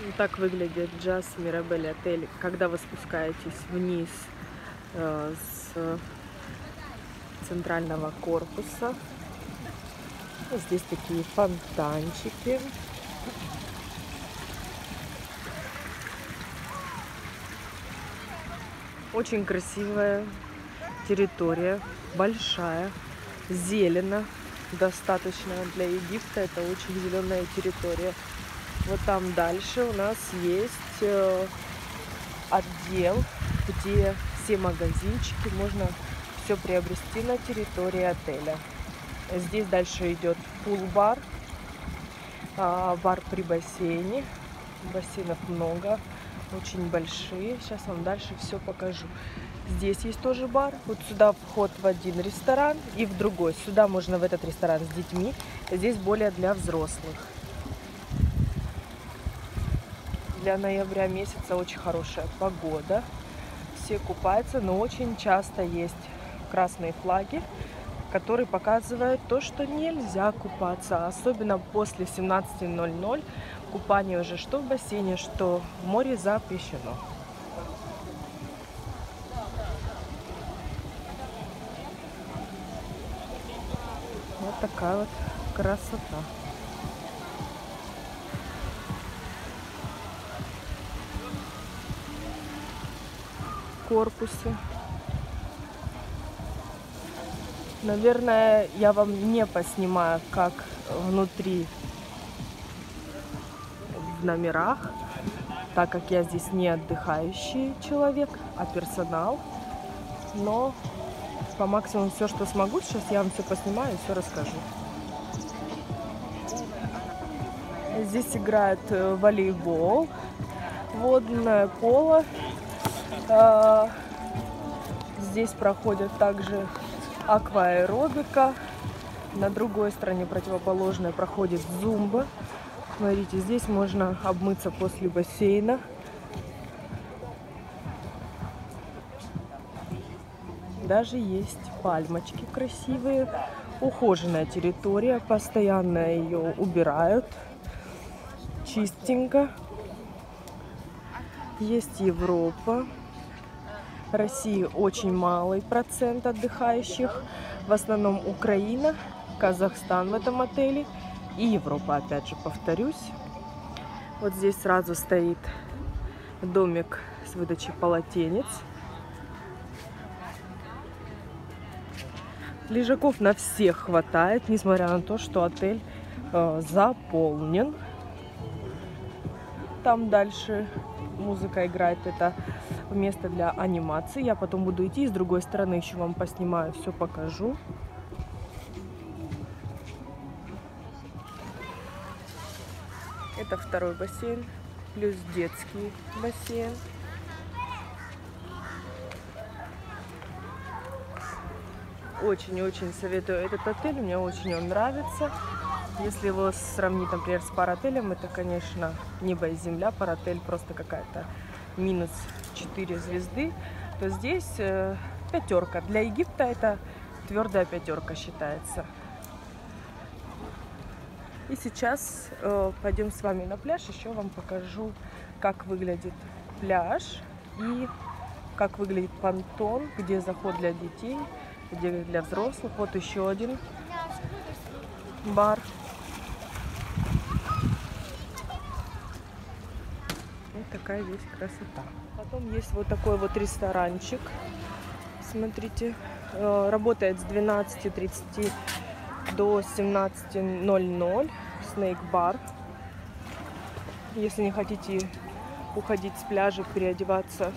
Вот так выглядит Джаз Мирабель отель, когда вы спускаетесь вниз с центрального корпуса. Здесь такие фонтанчики. Очень красивая территория, большая, зелено, достаточно для Египта. Это очень зеленая территория. Вот там дальше у нас есть отдел, где все магазинчики можно все приобрести на территории отеля. Здесь дальше идет пул-бар, бар при бассейне. Бассейнов много, очень большие. Сейчас вам дальше все покажу. Здесь есть тоже бар. Вот сюда вход в один ресторан и в другой. Сюда можно в этот ресторан с детьми. Здесь более для взрослых. Для ноября месяца очень хорошая погода. Все купаются, но очень часто есть красные флаги, которые показывают то, что нельзя купаться. Особенно после 17:00 купание уже что в бассейне, что в море запрещено. Вот такая вот красота. Корпусы. Наверное, я вам не поснимаю, как внутри в номерах, так как я здесь не отдыхающий человек, а персонал. Но по максимуму все, что смогу, сейчас я вам все поснимаю и все расскажу. Здесь играют волейбол, водное поло. Здесь проходят также акваэробика. На другой стороне противоположной проходит зумба. Смотрите, здесь можно обмыться после бассейна. Даже есть пальмочки красивые. Ухоженная территория, постоянно ее убирают. Чистенько. Есть Европа. В России очень малый процент отдыхающих. В основном Украина, Казахстан в этом отеле и Европа, опять же, повторюсь. Вот здесь сразу стоит домик с выдачей полотенец. Лежаков на всех хватает, несмотря на то, что отель заполнен. Там дальше музыка играет, это место для анимации. Я потом буду идти, и с другой стороны еще вам поснимаю, все покажу. Это второй бассейн, плюс детский бассейн. Очень-очень советую этот отель, мне очень он нравится. Если его сравнить, например, с Паротелем, это, конечно, небо и земля. Паротель просто какая-то минус 4 звезды. То здесь пятерка. Для Египта это твердая пятерка считается. И сейчас пойдем с вами на пляж. Еще вам покажу, как выглядит пляж и как выглядит понтон, где заход для детей, где для взрослых. Вот еще один бар. Вот такая здесь красота. Потом есть вот такой вот ресторанчик. Смотрите, работает с 12:30 до 17:00. Снейк-бар. Если не хотите уходить с пляжа, переодеваться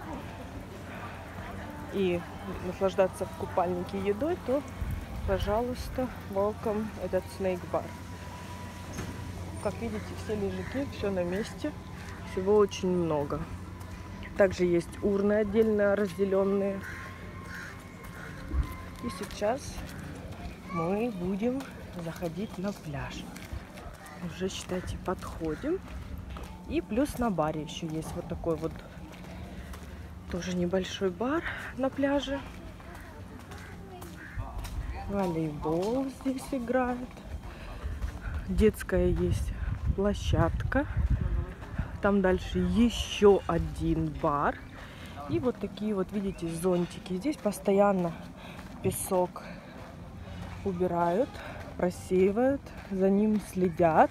и наслаждаться в купальнике едой, то, пожалуйста, welcome этот снейк-бар. Как видите, все лежаки, все на месте. Всего очень много. Также есть урны отдельно разделенные. И сейчас мы будем заходить на пляж. Уже, считайте, подходим. И плюс на баре еще есть вот такой вот тоже небольшой бар на пляже. Волейбол здесь играет. Детская есть площадка. там дальше еще один бар. И вот такие вот, видите, зонтики. Здесь постоянно песок убирают, просеивают, за ним следят.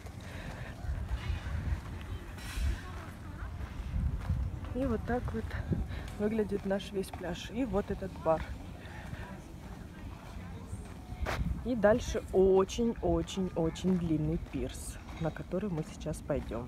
И вот так вот выглядит наш весь пляж. И вот этот бар. И дальше очень-очень-очень длинный пирс, на который мы сейчас пойдем.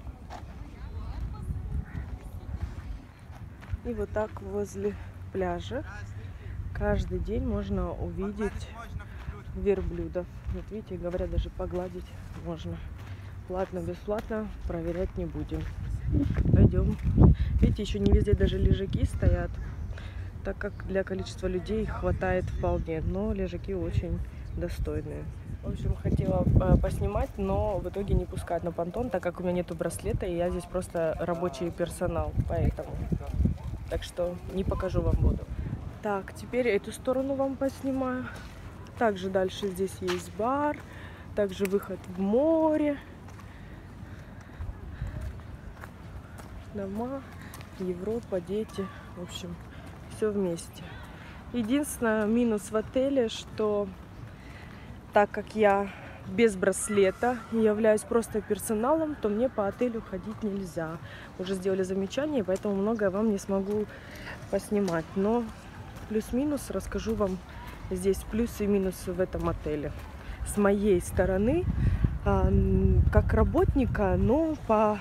И вот так возле пляжа каждый день можно увидеть верблюдов. Вот видите, говорят, даже погладить можно. Платно, бесплатно проверять не будем. Пойдем. Видите, еще не везде даже лежаки стоят, так как для количества людей хватает вполне. Но лежаки очень достойные. В общем, хотела поснимать, но в итоге не пускать на понтон, так как у меня нету браслета, и я здесь просто рабочий персонал, поэтому. Так что не покажу вам воду. Так, теперь эту сторону вам поснимаю. Также дальше здесь есть бар, также выход в море. Дома, Европа, дети, в общем, все вместе. Единственное, минус в отеле, что так как я без браслета и являюсь просто персоналом, то мне по отелю ходить нельзя. Уже сделали замечание, поэтому многое вам не смогу поснимать. Но плюс-минус расскажу вам здесь плюсы и минусы в этом отеле. С моей стороны, как работника, но по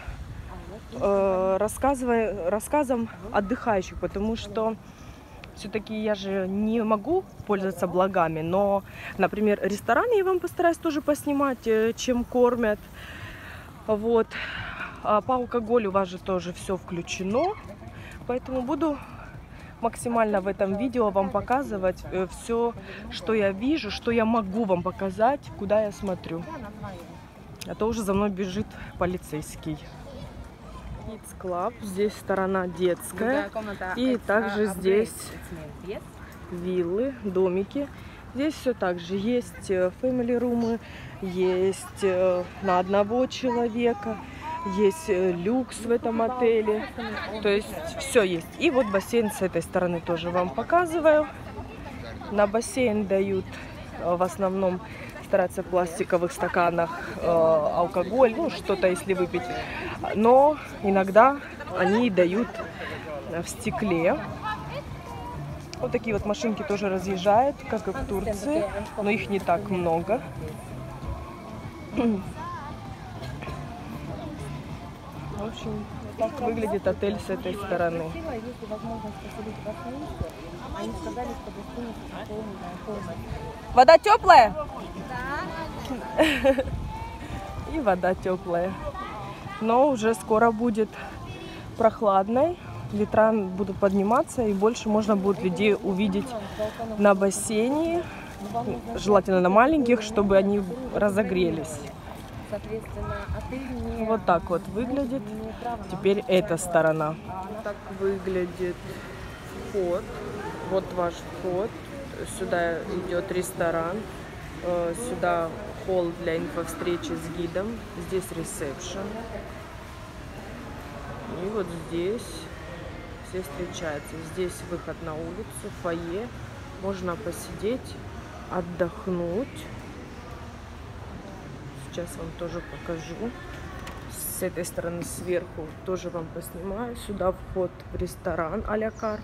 рассказам отдыхающих, потому что все-таки я же не могу пользоваться благами, но, например, рестораны я вам постараюсь тоже поснимать, чем кормят. Вот. А по алкоголю у вас же тоже все включено, поэтому буду максимально в этом видео вам показывать все, что я вижу, что я могу вам показать, куда я смотрю. А то уже за мной бежит полицейский. Kids Club. Здесь сторона детская. И также здесь виллы, домики. Здесь все так же. Есть family румы, есть на одного человека, есть люкс в этом отеле. То есть все есть. И вот бассейн с этой стороны тоже вам показываю. На бассейн дают в основном, стараться в пластиковых стаканах алкоголь, ну что-то если выпить. Но иногда они дают в стекле. Вот такие вот машинки тоже разъезжают, как и в Турции, но их не так много. В общем, так выглядит отель с этой стороны. Вода теплая? Да. И вода теплая. Но уже скоро будет прохладной. Ветра будут подниматься, и больше можно будет людей увидеть на бассейне. Желательно на маленьких, чтобы они разогрелись. Вот так вот выглядит теперь эта сторона. Так выглядит вход. Вот ваш вход. Сюда идет ресторан. Сюда холл для инфовстречи с гидом. Здесь ресепшн. И вот здесь все встречаются. Здесь выход на улицу, фойе. Можно посидеть, отдохнуть. Сейчас вам тоже покажу. С этой стороны сверху тоже вам поснимаю. Сюда вход в ресторан а-ля карт.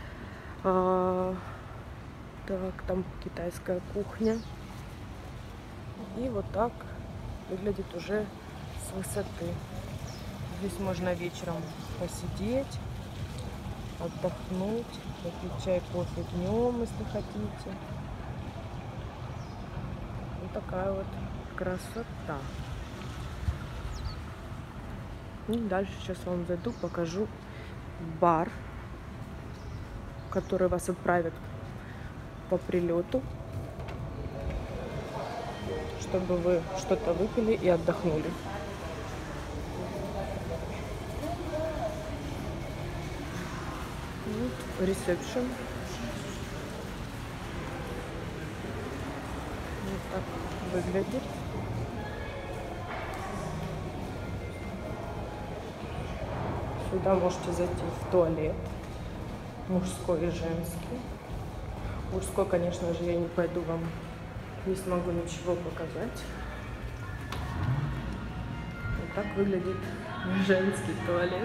Так, там китайская кухня. И вот так выглядит уже с высоты. Здесь можно вечером посидеть, отдохнуть, попить чай, кофе днем, если хотите. Вот такая вот красота. И дальше сейчас вам зайду, покажу бар, который вас отправит по прилету, чтобы вы что-то выпили и отдохнули. Ресепшн. Вот так выглядит. Сюда можете зайти в туалет, мужской и женский. Мужской, конечно же, я не пойду, вам не смогу ничего показать. Вот так выглядит женский туалет.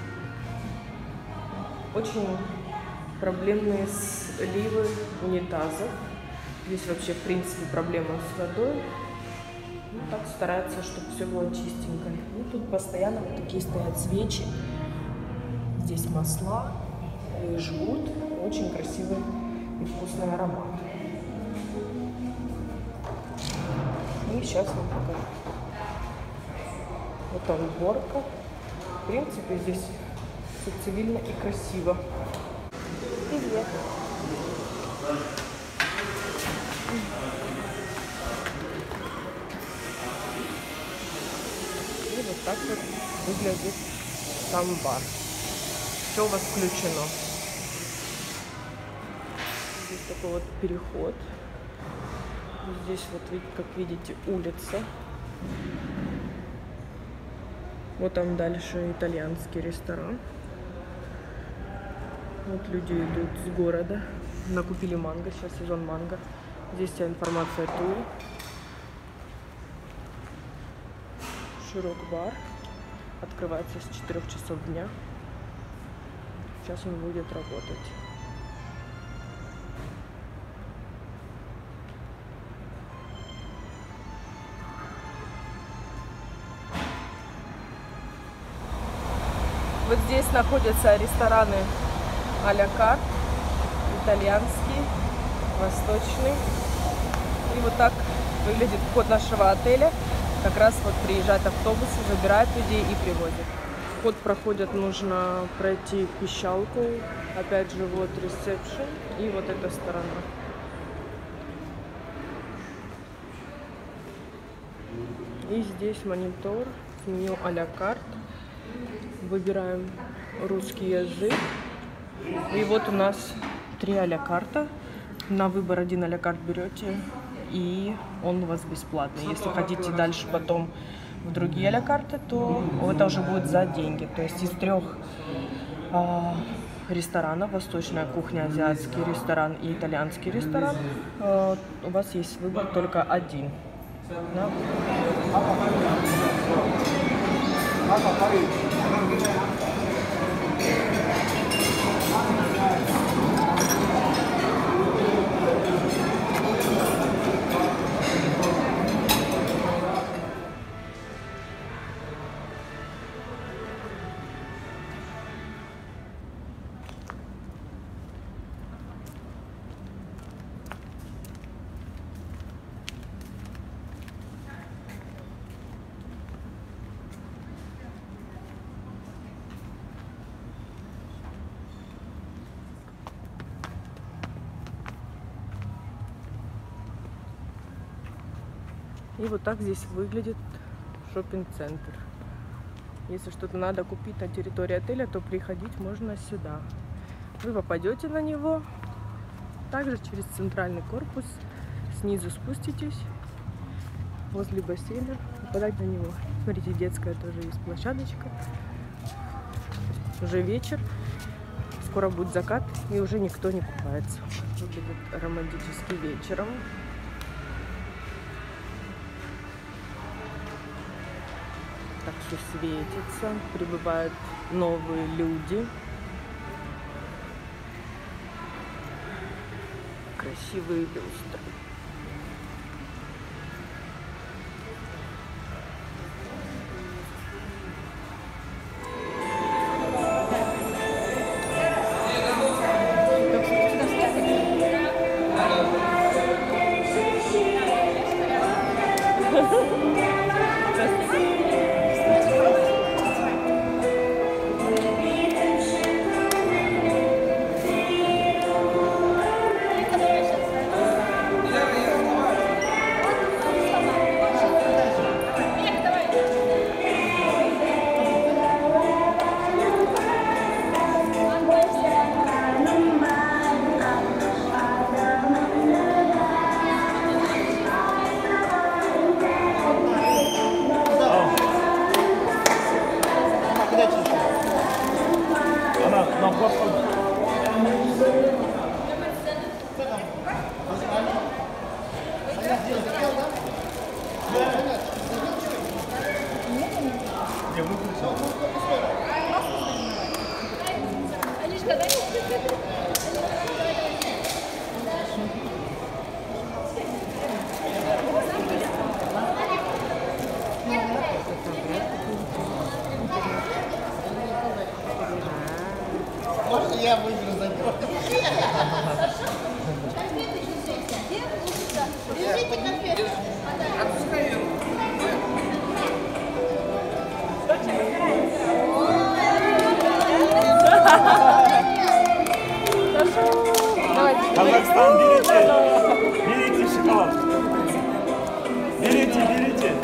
Очень проблемные сливы унитазов. Здесь вообще, в принципе, проблема с водой. Ну, так стараются, чтобы все было чистенько. Ну, тут постоянно вот такие стоят свечи. Здесь масла и жгут. Очень красивый и вкусный аромат. И сейчас вам покажу. Вот уборка. В принципе, здесь все цивильно и красиво. Привет. И вот так вот выглядит сам бар. Все у вас включено. Здесь такой вот переход. Здесь вот, как видите, улица. Вот там дальше итальянский ресторан. Вот люди идут с города. Накупили манго, сейчас сезон манго. Здесь вся информация о туре. Широк бар. Открывается с 4 часов дня. Сейчас он будет работать. Вот здесь находятся рестораны а-ля карт, итальянский, восточный. И вот так выглядит вход нашего отеля. Как раз вот приезжают автобусы, забирают людей и привозят. Вход проходит, нужно пройти пищалку. Опять же, вот ресепшн и вот эта сторона. И здесь монитор, меню а-ля карт. Выбираем русский язык. И вот у нас 3 а-ля карта. На выбор 1 а-ля карт берете, и он у вас бесплатный. Если хотите дальше потом в другие а-ля карты, то это уже будет за деньги. То есть из 3 ресторанов, восточная кухня, азиатский ресторан и итальянский ресторан, у вас есть выбор только один. Да? И вот так здесь выглядит шоппинг-центр. Если что-то надо купить на территории отеля, то приходить можно сюда. Вы попадете на него, также через центральный корпус, снизу спуститесь, возле бассейна, попадать на него. Смотрите, детская тоже есть площадочка. Уже вечер, скоро будет закат, и уже никто не купается. Выглядит романтически вечером. Так все светится, прибывают новые люди. Красивые люстры. Казахстан, берите. Берите шоколад. Берите, берите.